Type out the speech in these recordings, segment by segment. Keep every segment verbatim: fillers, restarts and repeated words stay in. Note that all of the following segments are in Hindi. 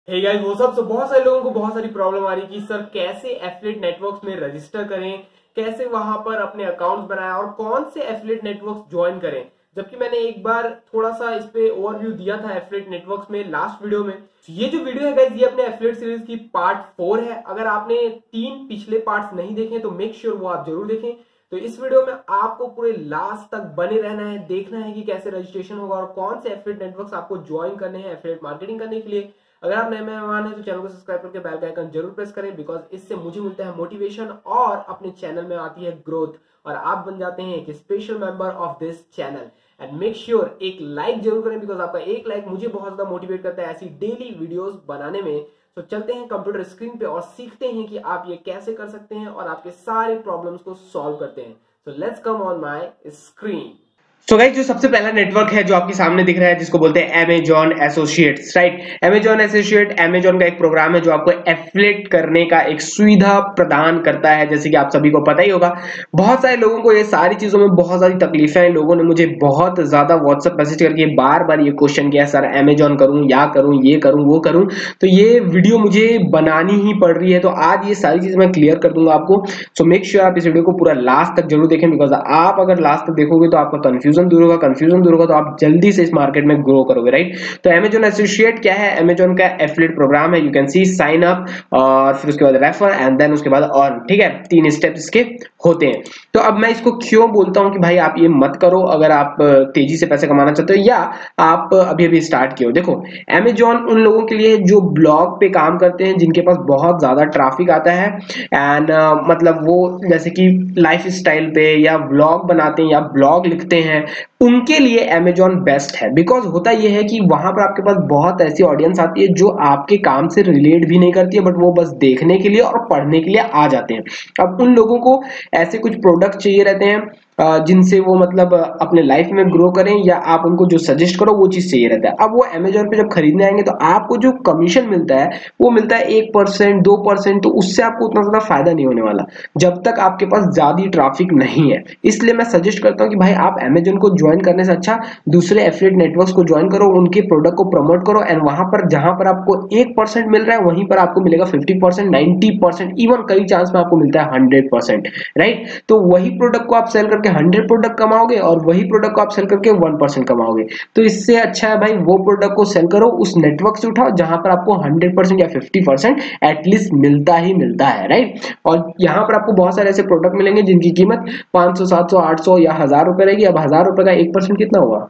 हे गाइस वो सब। तो बहुत सारे लोगों को बहुत सारी प्रॉब्लम आ रही है कि सर कैसे एफिलिएट नेटवर्क्स में रजिस्टर करें, कैसे वहां पर अपने अकाउंट्स बनाएं और कौन से एफिलिएट नेटवर्क्स ज्वाइन करें। जबकि मैंने एक बार थोड़ा सा इस पे ओवरव्यू दिया था एफिलिएट नेटवर्क्स में लास्ट वीडियो में। ये जो वीडियो है गाइस ये अपने एफिलिएट सीरीज की पार्ट फोर है। अगर आपने तीन पिछले पार्ट्स नहीं देखे तो मेक श्योर वो आप जरूर देखें। तो इस वीडियो में आपको पूरे लास्ट तक बने रहना है, देखना है कि कैसे रजिस्ट्रेशन होगा और कौन से एफिलिएट नेटवर्क्स आपको ज्वाइन करने हैं एफिलिएट मार्केटिंग करने के लिए। अगर आप नए मेहमान हैं तो चैनल को सब्सक्राइब करके बेल का आइकन जरूर प्रेस करें, बिकॉज इससे मुझे मिलता है मोटिवेशन और अपने चैनल में आती है ग्रोथ और आप बन जाते हैं एक special member of this channel. And make sure एक लाइक जरूर करें, बिकॉज आपका एक लाइक मुझे बहुत ज्यादा मोटिवेट करता है ऐसी डेली वीडियोस बनाने में। तो चलते हैं कंप्यूटर स्क्रीन पे और सीखते हैं कि आप ये कैसे कर सकते हैं और आपके सारे प्रॉब्लम्स को सॉल्व करते हैं। So let's come on my screen. तो गाइस जो सबसे पहला नेटवर्क है जो आपके सामने दिख रहा है जिसको बोलते हैं Amazon associates, right. Amazon associate Amazon का एक प्रोग्राम है जो आपको एफिलिएट करने का एक सुविधा प्रदान करता है। जैसे कि आप सभी को पता ही होगा, बहुत सारे लोगों को ये सारी चीजों में बहुत सारी तकलीफें हैं। लोगों ने मुझे बहुत ज्यादा व्हाट्सएप मैसेज करके बार बार ये क्वेश्चन किया, सर Amazon करूं या करूं, ये करूं वो करूं। तो ये वीडियो मुझे बनानी ही पड़ रही है, तो आज ये सारी चीज मैं क्लियर कर दूंगा आपको। सो मेक श्योर आप इस वीडियो को पूरा लास्ट तक जरूर देखें, बिकॉज आप अगर लास्ट तक देखोगे तो आपका कंफ्यूजन दूर होगा, कंफ्यूजन दूर होगा तो आप जल्दी से इस मार्केट में ग्रो करोगे, राइट। तो Amazon एसोसिएट क्या है? Amazon का एफिलिएट प्रोग्राम है। You can see sign up और फिर उसके बाद रेफर एंड देन उसके बाद अर्न, ठीक है। तीन स्टेप्स इसके होते हैं। तो अब मैं इसको क्यों बोलता हूं कि भाई आप ये मत करो अगर आप तेजी से पैसे कमाना चाहते हो या आप अभी अभी स्टार्ट किए हो। देखो Amazon उन लोगों के लिए जो ब्लॉग पे काम करते हैं, जिनके पास बहुत ज्यादा ट्रैफिक आता है एंड uh, मतलब वो जैसे कि लाइफ स्टाइल पे या ब्लॉग बनाते हैं या ब्लॉग लिखते हैं, उनके लिए Amazon बेस्ट है। बिकॉज होता यह है कि वहां पर आपके पास बहुत ऐसी ऑडियंस आती है जो आपके काम से रिलेट भी नहीं करती है, बट वो बस देखने के लिए और पढ़ने के लिए आ जाते हैं। अब उन लोगों को ऐसे कुछ प्रोडक्ट चाहिए रहते हैं जिनसे वो मतलब अपने लाइफ में ग्रो करें, या आप उनको जो सजेस्ट करो वो चीज चाहिए रहता है। अब वो Amazon पे जब खरीदने आएंगे तो आपको जो कमीशन मिलता है वो मिलता है एक परसेंट दो परसेंट, तो उससे आपको उतना ज्यादा फायदा नहीं होने वाला जब तक आपके पास ज्यादा ट्रैफिक नहीं है। इसलिए मैं सजेस्ट करता हूँ कि भाई आप Amazon को ज्वाइन करने से अच्छा दूसरे एफिलिएट नेटवर्क्स को ज्वाइन करो, उनके प्रोडक्ट को प्रमोट करो एंड वहां पर जहां पर आपको एक परसेंट मिल रहा है वहीं पर आपको मिलेगा fifty percent, ninety percent, even कई चांस में आपको मिलता है हंड्रेड परसेंट, राइट। तो वही प्रोडक्ट को आप सेल करके हंड्रेड प्रोडक्ट कमाओगे और वही प्रोडक्ट को आप सेल करके वन परसेंट कमाओगे। तो इससे अच्छा है भाई वो प्रोडक्ट को सेल करो, उस नेटवर्क से उठाओ जहां पर आपको हंड्रेड परसेंट या फिफ्टी परसेंट एटलीस्ट मिलता ही मिलता है, राइट। और यहाँ पर आपको बहुत सारे ऐसे प्रोडक्ट मिलेंगे जिनकी कीमत पांच सौ सात सौ आठ सौ या हजार रुपए रहेगी। अब हजार रुपए का एक परसेंट कितना हुआ?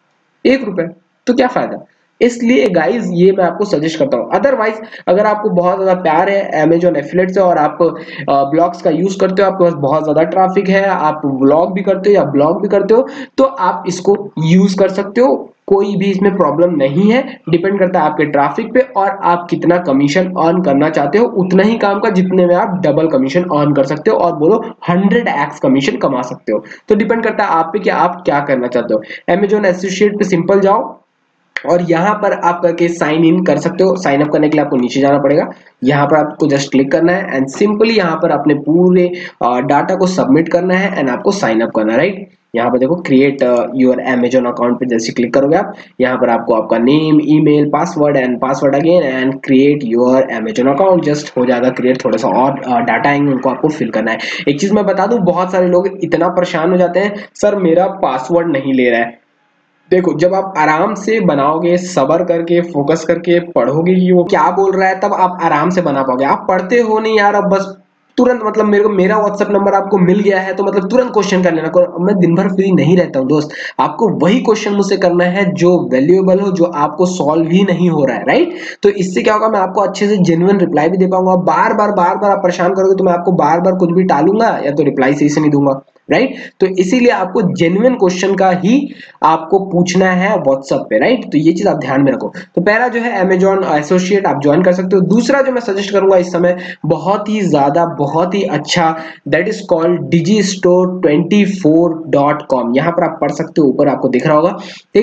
एक रुपए। तो क्या फायदा? इसलिए गाइज ये मैं आपको सजेस्ट करता हूं। अदरवाइज अगर आपको बहुत ज्यादा प्यार है Amazon एफिलिएट से और आप ब्लॉग्स का यूज करते हो, आपके पास बहुत ज्यादा ट्रैफिक है, आप व्लॉग भी करते हो या ब्लॉग भी करते हो, तो आप इसको यूज कर सकते हो। कोई भी इसमें प्रॉब्लम नहीं है। डिपेंड करता है आपके ट्रैफिक पे और आप कितना कमीशन अर्न करना चाहते हो, उतना ही काम का जितने में आप डबल कमीशन अर्न कर सकते हो और बोलो हंड्रेड एक्स कमीशन कमा सकते हो। तो डिपेंड करता है आप पे कि आप क्या करना चाहते हो। Amazon एसोसिएट पे सिंपल जाओ और यहाँ पर आप करके साइन इन कर सकते हो। साइन अप करने के लिए आपको नीचे जाना पड़ेगा, यहाँ पर आपको जस्ट क्लिक करना है एंड सिंपली यहाँ पर अपने पूरे डाटा को सबमिट करना है एंड आपको साइन अप करना है, राइट। यहाँ पर देखो क्रिएट योर Amazon अकाउंट पे जैसे क्लिक करोगे आप, यहाँ पर आपको आपका name, email, password and password again and create your Amazon account just हो जाएगा क्रिएट। थोड़ा सा और डाटा आएंगे उनको आपको फिल करना है। एक चीज मैं बता दूं, बहुत सारे लोग इतना परेशान हो जाते हैं, सर मेरा पासवर्ड नहीं ले रहा है। देखो जब आप आराम से बनाओगे, सबर करके फोकस करके पढ़ोगे कि वो क्या बोल रहा है, तब आप आराम से बना पाओगे। आप पढ़ते हो नहीं यार, अब बस तुरंत मतलब मेरे को मेरा व्हाट्सएप नंबर आपको मिल गया है तो मतलब तुरंत क्वेश्चन कर लेना। मैं दिन भर फ्री नहीं रहता हूँ दोस्त, आपको वही क्वेश्चन मुझसे करना है जो वैल्यूएबल हो, जो आपको सॉल्व ही नहीं हो रहा है, राइट। तो इससे क्या होगा, मैं आपको अच्छे से जेन्युइन रिप्लाई भी दे पाऊंगा। बार बार बार बार आप परेशान करोगे तो मैं आपको बार बार कुछ भी टालूंगा या तो रिप्लाई सही से नहीं दूंगा, राइट। तो इसीलिए आपको जेन्युइन क्वेश्चन का ही आपको पूछना है व्हाट्सएप पे, राइट। तो ये चीज आप ध्यान में रखो। तो पहला जो है Amazon एसोसिएट आप ज्वाइन कर सकते हो। दूसरा जो मैं सजेस्ट करूंगा इस समय बहुत ही ज्यादा बहुत ही अच्छा, that is called Digistore twenty four dot com. यहाँ पर आप पढ़ सकते हो, ऊपर आपको दिख रहा होगा, ठीक है।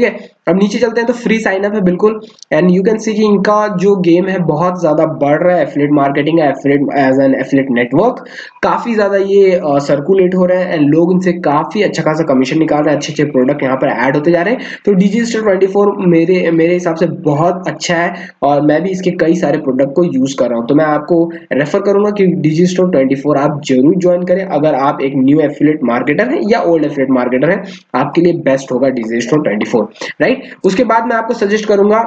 अब नीचे चलते हैं तो फ्री साइन अप है बिल्कुल, एंड यू कैन सी कि इनका जो गेम है बहुत ज्यादा बढ़ रहा है, affiliate marketing affiliate as an affiliate network काफी ज्यादा ये सर्कुलेट हो रहा है एंड लोग इनसे काफी अच्छा खासा कमीशन निकाल रहे हैं, अच्छे अच्छे प्रोडक्ट यहाँ पर ऐड होते जा रहे हैं। तो डिजिस्टोर ट्वेंटी फोर मेरे मेरे हिसाब से बहुत अच्छा है और मैं भी इसके कई सारे प्रोडक्ट को यूज कर रहा हूँ, तो मैं आपको रेफर करूंगा कि डिजिस्टोर ट्वेंटी फोर आप जरूर ज्वाइन करें अगर आप एक न्यू एफिलिएट मार्केटर है या ओल्ड एफिलिएट मार्केटर है, आपके लिए बेस्ट होगा डिजिस्टोर ट्वेंटी फोर, राइट। उसके बाद मैं आपको सजेस्ट करूंगा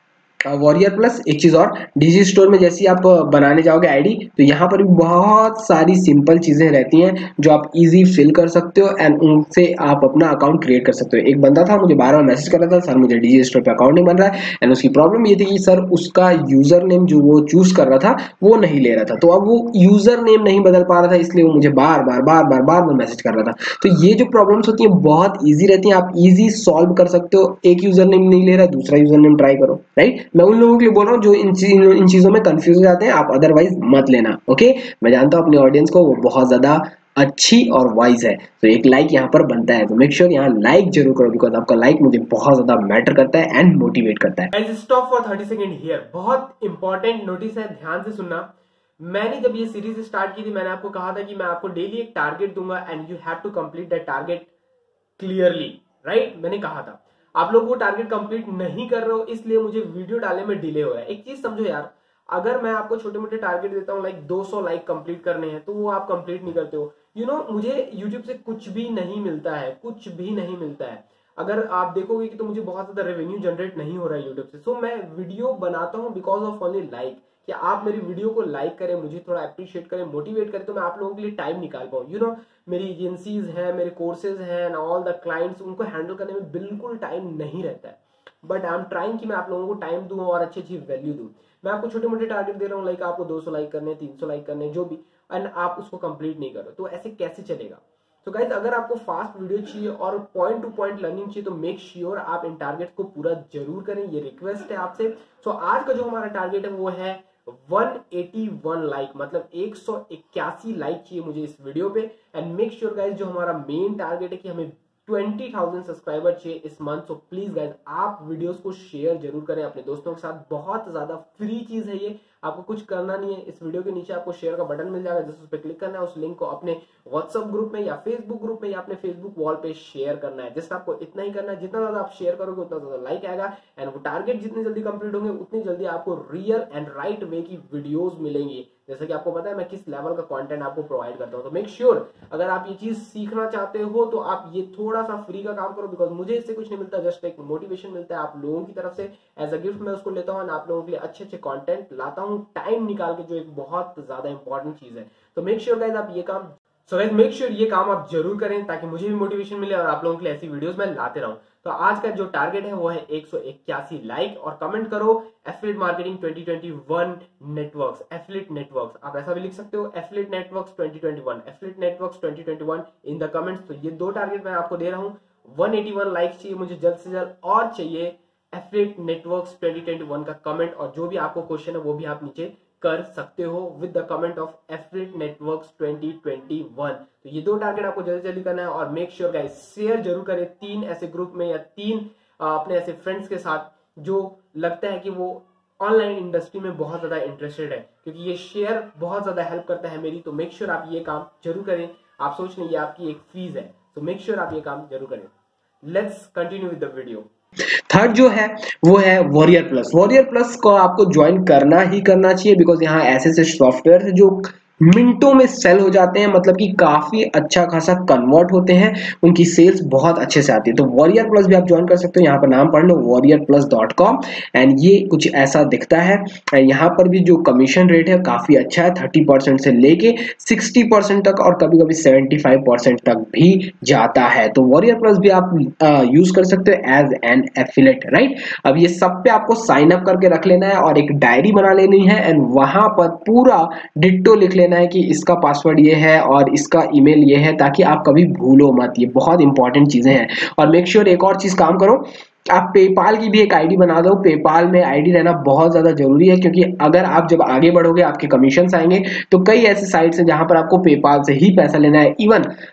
वॉरियर प्लस। एक चीज और, डिजी स्टोर में जैसे आप बनाने जाओगे आईडी तो यहाँ पर भी बहुत सारी सिंपल चीजें रहती हैं जो आप इजी फिल कर सकते हो एंड उनसे आप अपना अकाउंट क्रिएट कर सकते हो। एक बंदा था मुझे बार बार मैसेज कर रहा था, सर मुझे डिजी स्टोर पे अकाउंट नहीं बन रहा है, एंड उसकी प्रॉब्लम ये थी कि सर उसका यूजर नेम जो वो चूज कर रहा था वो नहीं ले रहा था, तो अब वो यूजर नेम नहीं बदल पा रहा था, इसलिए वो मुझे बार बार बार बार बार बार मैसेज कर रहा था। तो ये जो प्रॉब्लम्स होती है बहुत ईजी रहती है, आप इजी सॉल्व कर सकते हो। एक यूजर नेम नहीं ले रहा, दूसरा यूजर नेम ट्राई करो, राइट। मैं उन लोगों के लिए बोल रहा हूँ जो इन इन चीजों में कंफ्यूज हो जाते हैं, आप अदरवाइज मत लेना, ओके। मैं जानता हूँ अपने ऑडियंस को वो बहुत ज्यादा अच्छी और वाइज है, तो एक लाइक यहाँ पर बनता है, तो मेक श्योर यहाँ लाइक जरूर करो बिकॉज आपका लाइक मुझे बहुत ज्यादा मैटर करता है एंड मोटिवेट करता है। Guys stop for thirty second here, बहुत इंपॉर्टेंट नोटिस है, ध्यान से सुनना। मैंने जब ये सीरीज स्टार्ट की थी मैंने आपको कहा था कि मैं आपको डेली एक टारगेट दूंगा and you have to complete that target clearly, right. मैंने कहा था आप लोग वो टारगेट कंप्लीट नहीं कर रहे हो इसलिए मुझे वीडियो डालने में डिले हो रहा है। एक चीज समझो यार, अगर मैं आपको छोटे मोटे टारगेट देता हूँ लाइक दो सौ लाइक कंप्लीट करने हैं तो वो आप कंप्लीट नहीं करते हो। यू नो मुझे यूट्यूब से कुछ भी नहीं मिलता है, कुछ भी नहीं मिलता है। अगर आप देखोगे कि तो मुझे बहुत ज्यादा रेवेन्यू जनरेट नहीं हो रहा है यूट्यूब से। सो so, मैं वीडियो बनाता हूँ बिकॉज ऑफ ओनली लाइक, कि आप मेरी वीडियो को लाइक करें, मुझे थोड़ा अप्रिशिएट करें, मोटिवेट करें, तो मैं आप लोगों के लिए टाइम निकाल पाऊँ। यू नो मेरी एजेंसीज हैं, मेरे कोर्सेज हैं एंड ऑल द क्लाइंट्स, उनको हैंडल करने में बिल्कुल टाइम नहीं रहता है, बट आई एम ट्राइंग कि मैं आप लोगों को टाइम दूं और अच्छी अच्छी वैल्यू दूं। मैं आपको छोटे मोटे टारगेट दे रहा हूँ, लाइक आपको दो सौ लाइक करने, तीन सौ लाइक करने, जो भी, एंड आप उसको कंप्लीट नहीं करो, तो ऐसे कैसे चलेगा। तो गाइस अगर आपको फास्ट वीडियो चाहिए और पॉइंट टू पॉइंट लर्निंग चाहिए तो मेक श्योर आप इन टारगेट को पूरा जरूर करें, ये रिक्वेस्ट है आपसे। सो so, आज का जो हमारा टारगेट है वो है एक सौ इक्यासी लाइक, मतलब एक सौ इक्यासी लाइक चाहिए मुझे इस वीडियो पे। एंड मेक श्योर गाइस जो हमारा मेन टारगेट है कि हमें बीस हज़ार सब्सक्राइबर चाहिए इस मंथ। सो प्लीज गाइस आप वीडियोस को शेयर जरूर करें अपने दोस्तों के साथ, बहुत ज्यादा फ्री चीज है ये, आपको कुछ करना नहीं है। इस वीडियो के नीचे आपको शेयर का बटन मिल जाएगा, जस्ट उस पर क्लिक करना है, उस लिंक को अपने व्हाट्सएप ग्रुप में या फेसबुक ग्रुप में या अपने फेसबुक वॉल पे शेयर करना है। जस्ट आपको इतना ही करना है, जितना ज्यादा आप शेयर करोगे उतना ज्यादा लाइक आएगा एंड वो टारगेट जितनी जल्दी कंप्लीट होंगे उतनी जल्दी आपको रियल एंड राइट वे की वीडियोस मिलेंगी। जैसे कि आपको पता है मैं किस लेवल का कंटेंट आपको प्रोवाइड करता हूं। तो मेक श्योर sure, अगर आप ये चीज सीखना चाहते हो तो आप ये थोड़ा सा फ्री का काम करो, बिकॉज मुझे इससे कुछ नहीं मिलता, जस्ट एक मोटिवेशन मिलता है आप लोगों की तरफ से। एज अ गिफ्ट मैं उसको लेता हूँ, आप लोगों के लिए अच्छे अच्छे कंटेंट लाता हूँ टाइम निकाल के, जो एक बहुत ज्यादा इंपॉर्टेंट चीज है। तो मेक श्योर गाइस आप ये काम सो गाइस मेक श्योर ये काम आप जरूर करें ताकि मुझे भी मोटिवेशन मिले और आप लोगों के लिए ऐसी वीडियोस मैं लाते रहूं। तो आज का जो टारगेट है वो है एक सौ इक्यासी लाइक, और कमेंट करो affiliate marketing twenty twenty one networks, affiliate networks, आप ऐसा भी लिख सकते हो affiliate networks twenty twenty one, affiliate networks twenty twenty one in the comments. तो ये दो टारगेट मैं आपको दे रहा हूं, एक सौ इक्यासी लाइक चाहिए मुझे जल्द से जल्द, और चाहिए affiliate networks twenty twenty one का कमेंट, और जो भी आपको क्वेश्चन है वो भी आप नीचे कर सकते हो with the comment of affiliate networks twenty twenty one. तो ये दो टारगेट आपको जल्दी जल्दी करना है, और मेक श्योर गाइस शेयर जरूर करें तीन ऐसे ग्रुप में या तीन अपने ऐसे फ्रेंड्स के साथ जो लगता है कि वो ऑनलाइन इंडस्ट्री में बहुत ज्यादा इंटरेस्टेड है, क्योंकि ये शेयर बहुत ज्यादा हेल्प करता है मेरी। तो मेक श्योर आप ये काम जरूर करें। आप सोच लें ये आपकी एक फीस है, तो मेक श्योर आप ये काम जरूर करें। Let's continue with the video. Third जो है वो है वॉरियर प्लस। वॉरियर प्लस को आपको ज्वाइन करना ही करना चाहिए बिकॉज यहाँ ऐसे ऐसे सॉफ्टवेयर है जो मिनटों में सेल हो जाते हैं, मतलब कि काफी अच्छा खासा कन्वर्ट होते हैं, उनकी सेल्स बहुत अच्छे से आती है। तो वॉरियर प्लस भी आप ज्वाइन कर सकते हो, यहाँ पर नाम पढ़ लो Warrior Plus dot com, and ये कुछ ऐसा दिखता है। यहाँ पर भी जो कमीशन रेट है काफी अच्छा है, थर्टी परसेंट से लेके सिक्सटी परसेंट तक, और कभी कभी सेवेंटी फाइव परसेंट तक भी जाता है। तो वॉरियर प्लस भी आप यूज कर सकते हो एज एन एफिलिएट, राइट। अब ये सब पे आपको साइन अप करके रख लेना है और एक डायरी बना लेनी है, एंड वहां पर पूरा डिट्टो लिख लेना है कि इसका पासवर्ड ये है और इसका ईमेल ये है, ताकि आप कभी भूलो मत। ये बहुत इंपॉर्टेंट चीजें हैं। और मेक श्योर एक और चीज काम करो, आप पेपाल की भी एक आईडी बना दो। पेपाल में आईडी रहना बहुत ज्यादा जरूरी है, क्योंकि अगर आप जब आगे बढ़ोगे आपके कमीशन आएंगे, तो कई ऐसे साइट्स हैं जहां पर आपको पेपाल से ही पैसा लेना है। इवन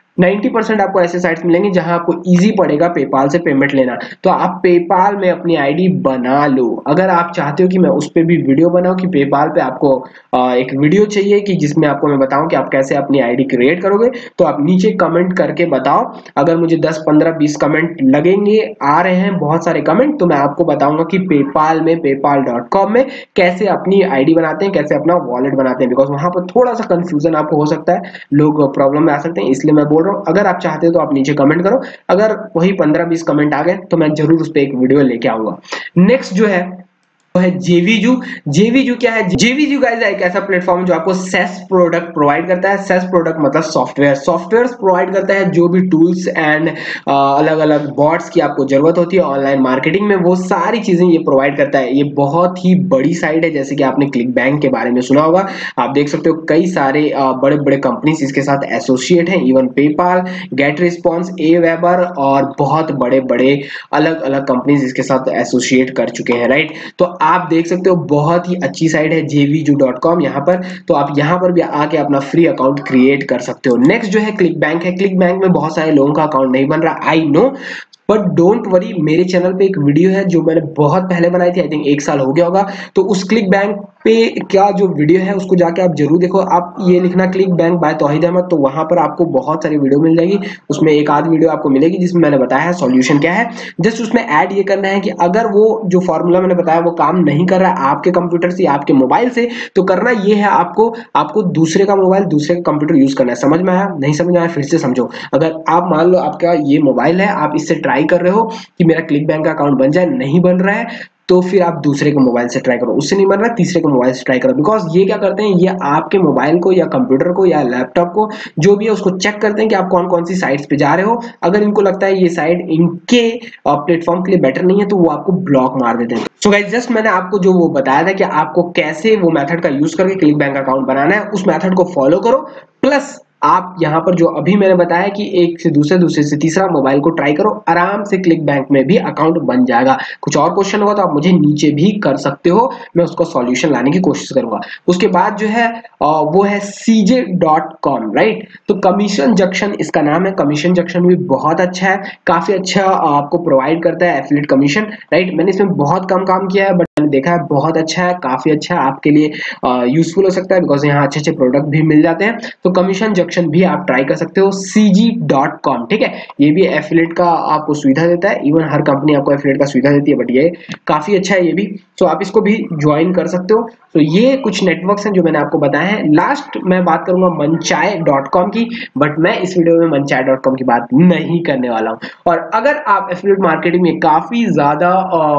नब्बे परसेंट आपको ऐसे साइट्स मिलेंगे जहां आपको इजी पड़ेगा पेपाल से पेमेंट लेना। तो आप पेपाल में अपनी आईडी बना लो। अगर आप चाहते हो कि मैं उस पर भी वीडियो बनाऊं कि पेपाल पे आपको एक वीडियो चाहिए कि जिसमें आपको मैं बताऊं कि आप कैसे अपनी आईडी क्रिएट करोगे, तो आप नीचे कमेंट करके बताओ। अगर मुझे दस पंद्रह बीस कमेंट लगेंगे, आ रहे हैं बहुत सारे कमेंट, तो मैं आपको बताऊंगा कि पेपाल में पेपाल डॉट कॉम में कैसे अपनी आईडी बनाते हैं, कैसे अपना वॉलेट बनाते हैं। बिकॉज वहां पर थोड़ा सा कंफ्यूजन आपको हो सकता है, लोग प्रॉब्लम में आ सकते हैं, इसलिए मैं बोल रहा हूं अगर आप चाहते हो तो आप नीचे कमेंट करो। अगर वही पंद्रह बीस कमेंट आ गए तो मैं जरूर उस पर एक वीडियो लेके आऊंगा। नेक्स्ट जो है वो है जेवीजू। जेवीजू क्या है? जेवीजू गाइस एक ऐसा प्लेटफॉर्म जो आपको सेस प्रोडक्ट प्रोवाइड करता है। सेस प्रोडक्ट मतलब सॉफ्टवेयर सॉफ्टवेयर प्रोवाइड करता है। जो भी टूल्स एंड अलग अलग बॉट्स की आपको जरूरत होती है ऑनलाइन मार्केटिंग में, वो सारी चीजें ये प्रोवाइड करता है। ये बहुत ही बड़ी साइट है, जैसे कि आपने क्लिक बैंक के बारे में सुना होगा। आप देख सकते हो कई सारे बड़े बड़े कंपनीज इसके साथ एसोसिएट हैं, even PayPal, GetResponse, AWeber और बहुत बड़े बड़े अलग अलग कंपनीज इसके साथ एसोसिएट कर चुके हैं, राइट। तो आप देख सकते हो बहुत ही अच्छी साइट है जेवीजू डॉट कॉम यहाँ पर। तो आप यहाँ पर भी आके अपना फ्री अकाउंट क्रिएट कर सकते हो। नेक्स्ट जो है क्लिक बैंक है। क्लिक बैंक में बहुत सारे लोगों का अकाउंट नहीं बन रहा, I know, but don't worry, मेरे चैनल पे एक वीडियो है जो मैंने बहुत पहले बनाई थी, आई थिंक एक साल हो गया होगा। तो उस क्लिक बैंक पे क्या जो वीडियो है उसको जाके आप जरूर देखो। आप ये लिखना क्लिक बैंक बाय तौहीद अहमद, तो वहां पर आपको बहुत सारी वीडियो मिल जाएगी। उसमें एक आध वीडियो आपको मिलेगी जिसमें मैंने बताया है सॉल्यूशन क्या है। जस्ट उसमें ऐड ये करना है कि अगर वो जो फॉर्मूला मैंने बताया वो काम नहीं कर रहा है आपके कंप्यूटर से, आपके मोबाइल से, तो करना ये है आपको आपको दूसरे का मोबाइल, दूसरे का कंप्यूटर यूज करना है। समझ में आया? नहीं समझ में आया फिर से समझो। अगर आप मान लो आपका ये मोबाइल है, आप इससे ट्राई कर रहे हो कि मेरा क्लिक बैंक का अकाउंट बन जाए, नहीं बन रहा है, तो फिर आप दूसरे के मोबाइल से ट्राई करो। उससे नहीं बन रहा, तीसरे के मोबाइल से ट्राई करो। बिकॉज ये क्या करते हैं, ये आपके मोबाइल को या कंप्यूटर को या लैपटॉप को जो भी है उसको चेक करते हैं कि आप कौन कौन सी साइट्स पे जा रहे हो। अगर इनको लगता है ये साइट इनके प्लेटफॉर्म के लिए बेटर नहीं है तो वो आपको ब्लॉक मार देते हैं। सो गाइस जस्ट मैंने आपको जो वो बताया था कि आपको कैसे वो मेथड का यूज करके क्लिक बैंक अकाउंट बनाना है, उस मेथड को फॉलो करो। प्लस आप यहाँ पर जो अभी मैंने बताया कि एक से दूसरे, दूसरे से तीसरा मोबाइल को ट्राई करो, आराम से क्लिक बैंक में भी अकाउंट बन जाएगा। कुछ और क्वेश्चन होगा तो आप मुझे नीचे भी कर सकते हो, मैं उसको सॉल्यूशन लाने की कोशिश करूंगा। उसके बाद जो है वो है सीजे डॉट कॉम, राइट। तो कमीशन जंक्शन इसका नाम है। कमीशन जंक्शन भी बहुत अच्छा है, काफी अच्छा आपको प्रोवाइड करता है एफिलिएट कमीशन, राइट। मैंने इसमें बहुत कम काम किया है बट मैंने देखा है बहुत अच्छा है, काफी अच्छा है, आपके लिए यूजफुल हो सकता है बिकॉज यहाँ अच्छे अच्छे प्रोडक्ट भी मिल जाते हैं। तो कमीशन जंक्शन भी आप ट्राई कर सकते हो, सीजी डॉट कॉम, ठीक है। ये भी एफिलिएट का आपको सुविधा देता है, इवन हर कंपनी आपको एफिलिएट का सुविधा देती है, बट ये काफी अच्छा है ये भी। तो आप इसको भी ज्वाइन कर सकते हो। तो ये कुछ नेटवर्क्स हैं जो मैंने आपको बताए हैं। लास्ट मैं बात करूंगा मनचाय डॉट कॉम की, बट मैं इस वीडियो में मनचाय डॉट कॉम की बात नहीं करने वाला हूं। और अगर आप एफिलिएट मार्केटिंग में काफी ज्यादा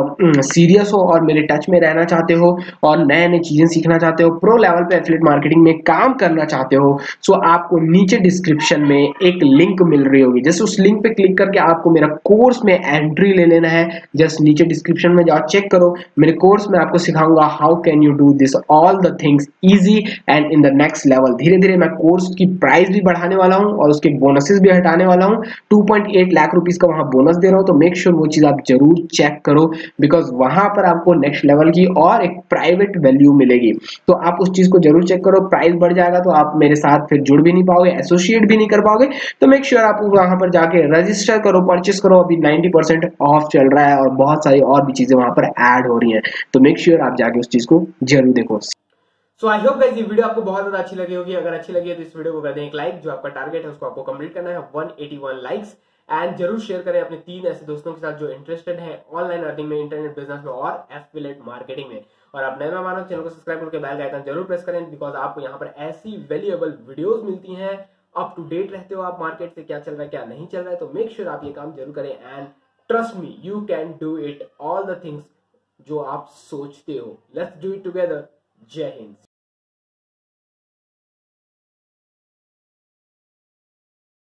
सीरियस हो और मेरे टच में रहना चाहते हो और नए नए चीजें सीखना चाहते हो, प्रो लेवल पे एफिलिएट मार्केटिंग में काम करना चाहते हो, सो आपको नीचे डिस्क्रिप्शन में एक लिंक मिल रही होगी। जस्ट उस लिंक पे क्लिक करके आपको मेरा कोर्स में एंट्री ले लेना है। जस्ट नीचे डिस्क्रिप्शन में जाओ, चेक करो, मेरे कोर्स में आपको सिखाऊंगा how can you do this all the things easy and in the next level. धीरे धीरे मैं कोर्स की प्राइस भी बढ़ाने वाला हूं और उसके बोनसेस भी हटाने वाला हूं। Two point eight lakh rupees का वहां बोनस दे रहा हूं, तो मेक श्योर वो चीज आप जरूर चेक करो बिकॉज वहां पर आपको नेक्स्ट लेवल की और एक प्राइवेट वैल्यू मिलेगी। तो आप उस चीज को जरूर चेक करो। प्राइस बढ़ जाएगा तो आप मेरे साथ फिर जुड़ भी नहीं पाओगे, एसोसिएट भी नहीं कर पाओगे। तो मेक श्योर आप वहां पर जाके रजिस्टर करो, परचेस करो। अभी नाइंटी परसेंट ऑफ चल रहा है और बहुत सारी और भी चीजें वहां पर ऐड हो रही हैं, तो मेक श्योर आप जाके उस चीज को जरूर देखो। सो आई होप गाइस ये वीडियो आपको बहुत ज्यादा अच्छी लगी होगी। अगर अच्छी लगी है तो इस वीडियो को कर दें एक लाइक। जो आपका टारगेट है उसको आपको कंप्लीट करना है one eighty one likes. And जरूर शेयर करें अपने तीन ऐसे दोस्तों के साथ जो इंटरेस्टेड है ऑनलाइन अर्निंग में, इंटरनेट बिजनेस में और एफिलिएट मार्केटिंग में। और आप नए मेहमान हो, चैनल को सब्सक्राइब करके बेल का आइकन जरूर प्रेस करें बिकॉज आपको यहाँ पर ऐसी वैल्यूएबल वीडियोस मिलती हैं। अप टू डेट रहते हो आप मार्केट से, क्या चल रहा है क्या नहीं चल रहा है। तो मेक श्योर आप ये काम जरूर करें and trust me, you can do it all the things जो आप सोचते हो। Let's do it together. जय हिंद।